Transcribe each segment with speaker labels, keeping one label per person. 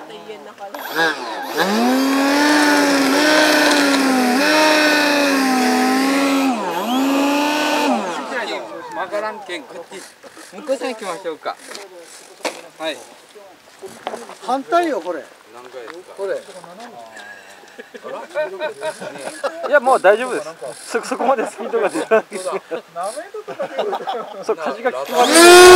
Speaker 1: 家の中で。
Speaker 2: マカラン県こっち向こうさん行きましょうか。はい。
Speaker 3: 反対よこれ。
Speaker 2: 何回ですか。
Speaker 3: これ。
Speaker 4: いやもう大丈夫です。そこまでスピードが出ない。そう風が効きます。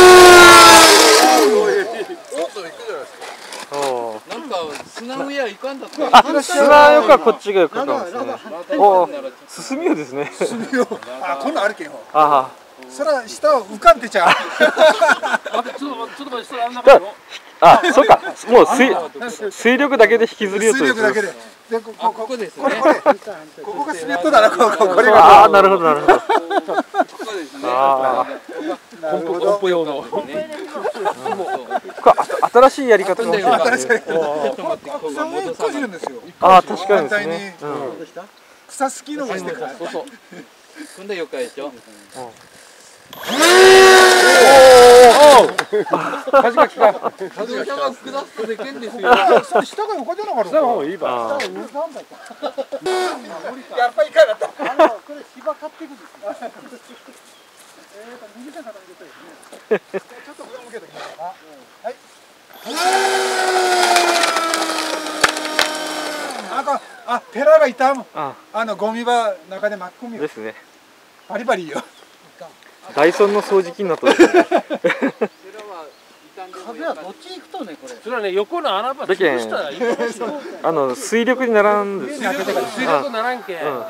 Speaker 2: なんか砂上は行かんだった。
Speaker 4: あ、砂よくはこっちがよくかもしれない。お、進みようですね。
Speaker 3: 進みよう。あ、こんなんあるけんよ。
Speaker 4: ああ。
Speaker 3: そら下を浮かんでちゃう。
Speaker 5: ちょっと待って、それあんなこと。
Speaker 4: あ、そうか。もう水力だけで引きずりようと。
Speaker 3: 水力だけで。で、こ
Speaker 2: こですね。
Speaker 3: ここがスリットだな、これが。
Speaker 4: ああ、なるほどなるほど。
Speaker 2: ここですね。
Speaker 4: ああ。
Speaker 5: コンポ用の。
Speaker 4: これ新しいやり方かもしれない。
Speaker 2: ちょっと待って、ここが戻さない。
Speaker 4: ああ、確かにですね。
Speaker 3: 草すきのもしてから。
Speaker 2: そうそう。そんでよかいでしょ。
Speaker 5: 風が来た。
Speaker 2: 自動車が下すとでけんですよ。
Speaker 3: 下が横じゃなかった。
Speaker 5: 下の方がいいば。
Speaker 3: やっぱりいかなかった。これ芝買っていくんです。右手から入れたいですね。ちょっと上向けてきますか。はい。あ、ペラがいたもん。ゴミ場中で巻き込みよ。
Speaker 4: ですね。
Speaker 3: バリバリよ。
Speaker 4: ダイソンの掃除機になったですね。
Speaker 3: 風はどっち行くとね、これ。
Speaker 5: それはね、横の穴場潰したらいい。
Speaker 4: 水力にならんです。
Speaker 5: 水力ならんけん。
Speaker 4: ガン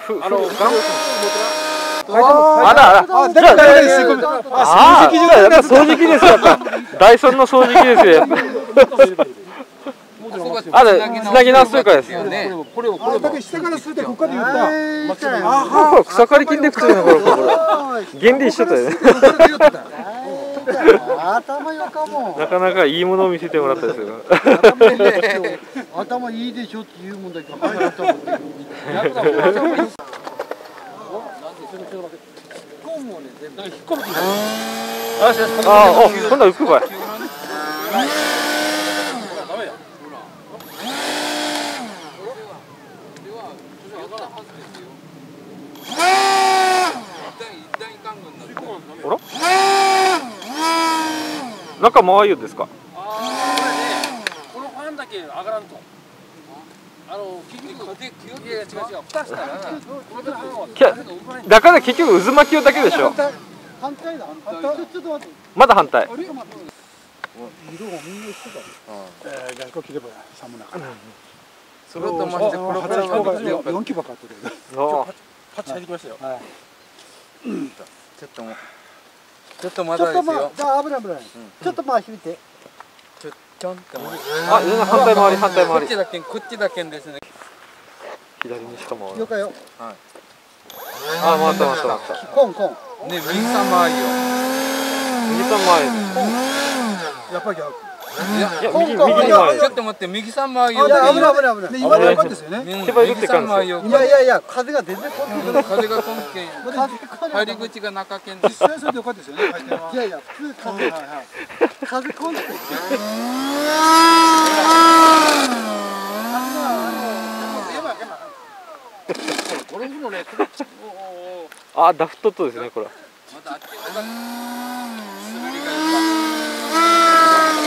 Speaker 3: あら、掃
Speaker 4: 除機ですよ。ダイソンの掃除機ですよ。あれ、つなぎ直すというかですね。
Speaker 3: これだけ下からするとここで言った。
Speaker 4: 草刈り機で普通のこれ原理一緒だよね。
Speaker 3: 頭よかも。
Speaker 4: なかなかいいものを見せてもらったですよ。
Speaker 3: 頭いいでしょって言うもんだけど。
Speaker 4: ああ、今度は浮くばい。中回るですか。
Speaker 5: このファンだけ上がらんと。結局いや違う。蓋したら
Speaker 4: だから結局渦巻きだけでしょ。
Speaker 3: 反対だ。ちょっと待って。
Speaker 4: まだ反対。
Speaker 3: 色がみんな一緒だ。外国切れば寒なかった。
Speaker 2: それとましてこれから
Speaker 3: 4キロかかってる。
Speaker 5: パッチ入ってきましたよ。
Speaker 2: ちょっとまだですよ。
Speaker 3: じゃあ危ない。ちょっと回してみて。
Speaker 2: ちょんって回る。
Speaker 4: あ、反対回り。
Speaker 2: こっちだけですね。
Speaker 4: 左にしか回る。
Speaker 3: よかよ。
Speaker 4: あ、回った。
Speaker 3: コン。
Speaker 2: ね、右さん回りよ。
Speaker 4: 右さん回り。
Speaker 3: やっぱり逆。
Speaker 4: いや、右に回る。
Speaker 2: ちょっと待って、右さん回りよ。
Speaker 3: 危ない。今の横ですよね。
Speaker 4: 手羽いるって感じですよ。
Speaker 3: いや、風が全然こんけん。
Speaker 2: 風がこんけん。入り口が中けんです。
Speaker 3: それでよかったですよね。いや、普通風こんけん。
Speaker 4: あ、ダフトとですね、これ。
Speaker 2: またあっちの方が滑りが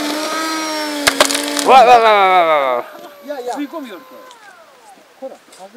Speaker 2: いいか。
Speaker 4: わ。
Speaker 3: いや。
Speaker 5: 吸い込みよると。
Speaker 3: ほら、風。